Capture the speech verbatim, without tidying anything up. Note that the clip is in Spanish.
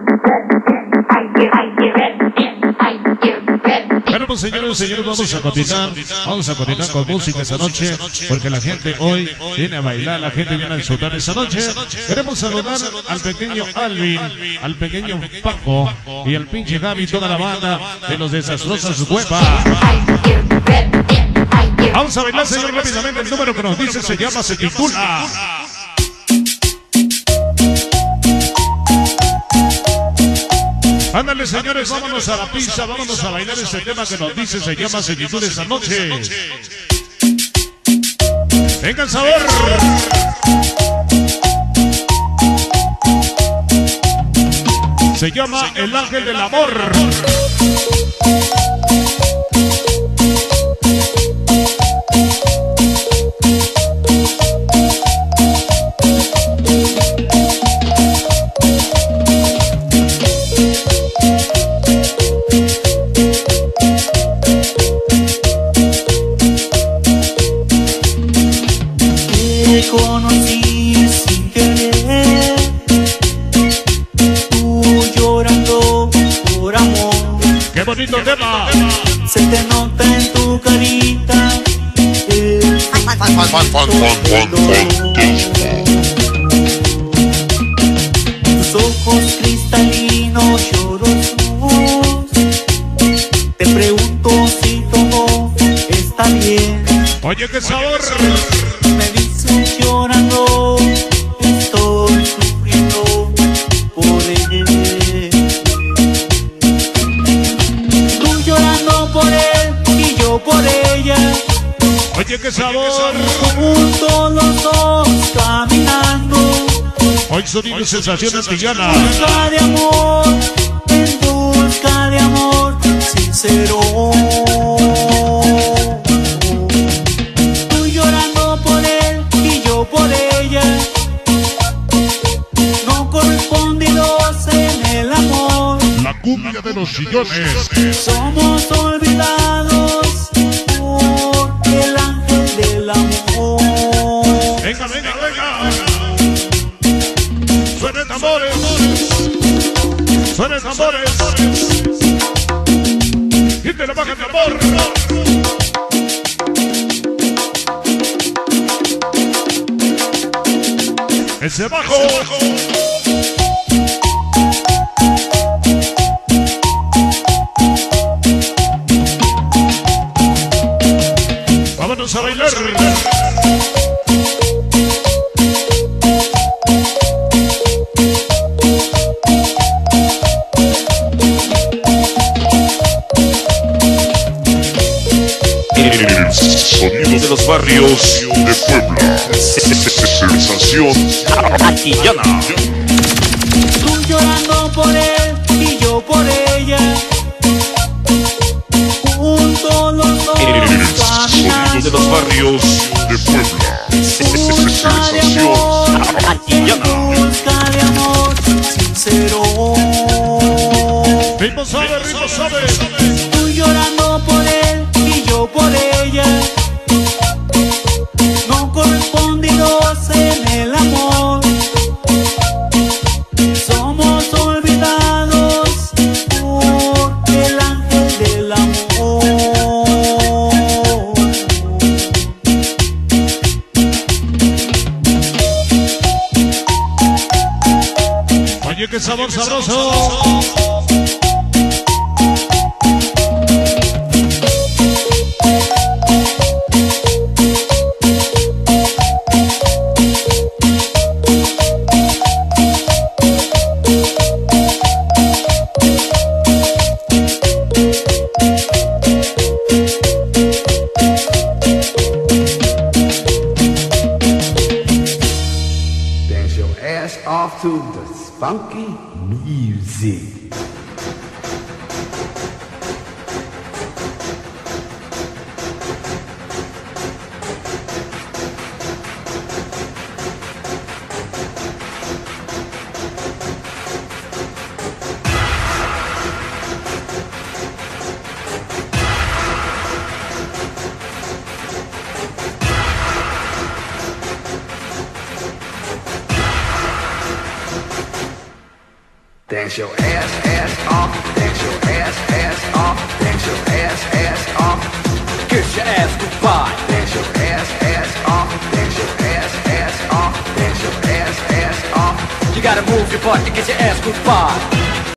Bueno, pues señores, señores, vamos a continuar, vamos a continuar con música esta noche, porque la gente hoy viene a bailar, la gente viene a disfrutar esta noche. Queremos saludar al pequeño Alvin, al pequeño Paco y al pinche Gaby, toda la banda de los desastrosas huevas. Vamos a bailar, señor, rápidamente. El número que nos dice se llama, se titula. Ándale, señores, vámonos a la pista, vámonos a bailar este tema que nos dice, se llama, se titula esta noche. Venga el sabor. Se llama El Ángel del Amor. Conocí sin querer, tú llorando por amor. ¡Qué bonito tema! Se te nota en tu carita el tus ojos cristalinos llorosos. Te pregunto si todo está bien. Oye, qué sabor. Me dices llorando, estoy sufriendo por él. Tú llorando por él y yo por ella. Oye, qué sabor. Juntos los dos caminando. Hoy sonido y sensación antillana. En busca de amor, en busca de amor sincero. Por ella, no correspondidos en el amor. La cumbia de los sillones. Somos olvidados por el ángel del amor. Venga, venga, venga. Suenen tambores. Suenen tambores. Y te la baja el tambor. Ese bajo. Vámonos a bailar. El sonido de los barrios de Puebla. Sensación antillana. Tú llorando por él y yo por ella. Juntos los dos El sonido de los barrios de Puebla. Sensación antillana. Busca de amor sincero. Ritmo sabe, ritmo sabe. Tú llorando por él y yo por ella. No correspondidos en el amor. Somos olvidados por el ángel del amor. Oye, qué sabor sabroso. Dance your ass off to the funky music. Dance your ass, ass off. Dance your ass, ass off. Dance your ass, ass off. Kiss your ass goodbye. Dance your ass, ass off. Dance your ass, ass off. Dance your ass, ass off. You gotta move your butt and get your ass goodbye.